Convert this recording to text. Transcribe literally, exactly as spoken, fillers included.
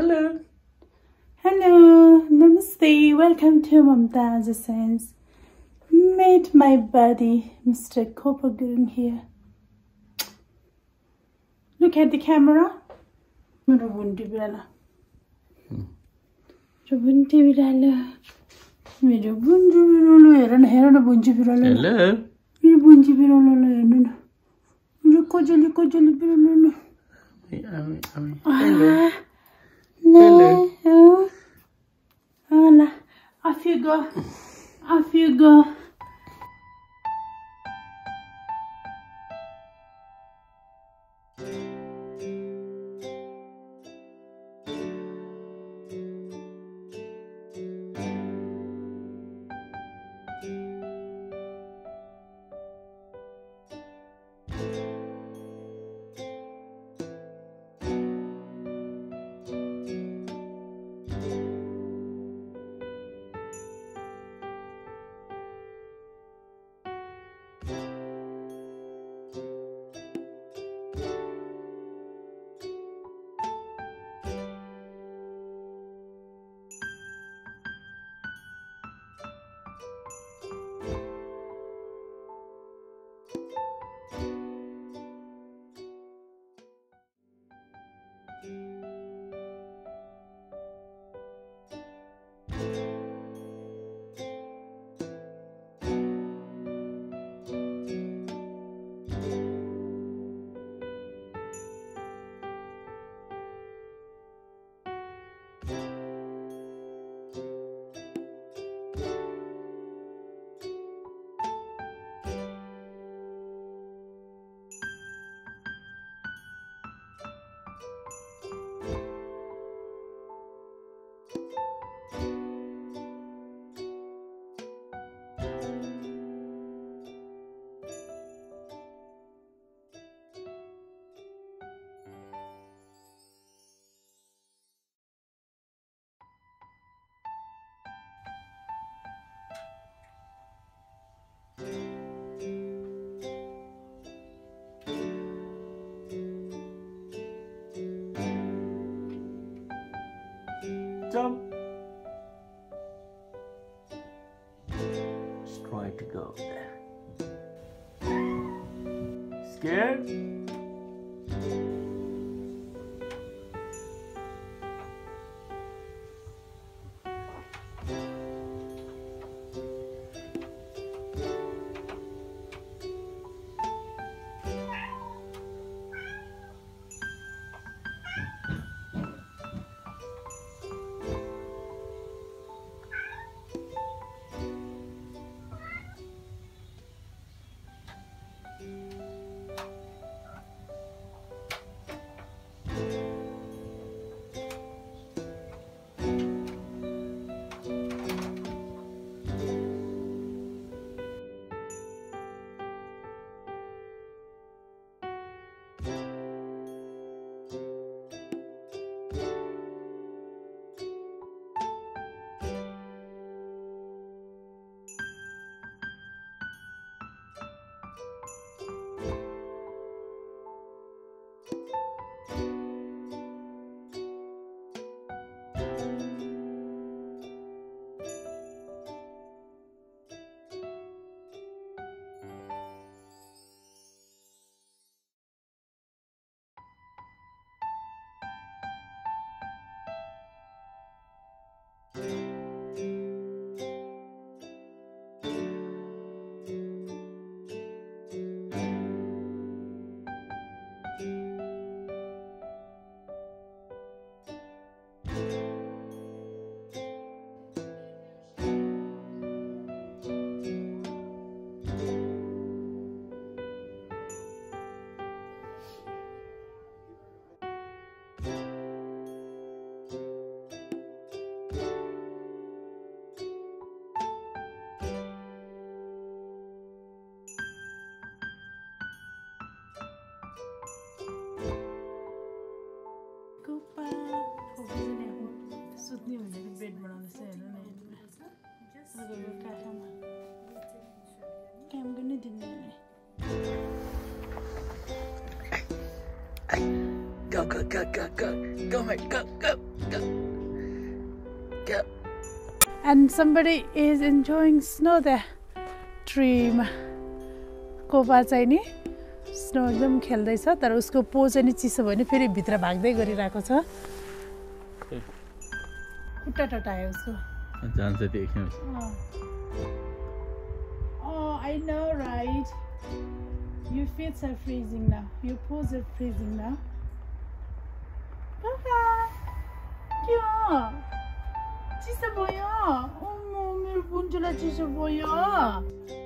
Hello. Hello. Namaste. Welcome to Mamata Sense. Meet my buddy, Mister Gurung here. Look at the camera. Bunti birala. Bunti birala. मेरो bunji birala हेर न हेर न bunji birala. Hello. मेरो bunji birala हेर्नु न. मेरो कोजली कोजली birala न. Ami, ami. Hello. Hello. Hola. Off you go. Off you go. Jump. Just try to go there. Scared? Go, go, go, go, go. Go, mate. Go, go, go. Go. And somebody is enjoying snow there. Tree ma. Kopa चाहिँ नि snow एकदम खेल्दै छ तर उसको पो चाहिँ नि चिसो भयो नि फेरि भित्र भाग्दै गरिरहेको छ खुट्टा टटायो उसको जान्छ देख्नु Oh, I know, right? Your feet are freezing now. Your paws are freezing now. Papa, क्या? चिसो भयो? Oh, मेरो बुन्जुलाई चिसो भयो.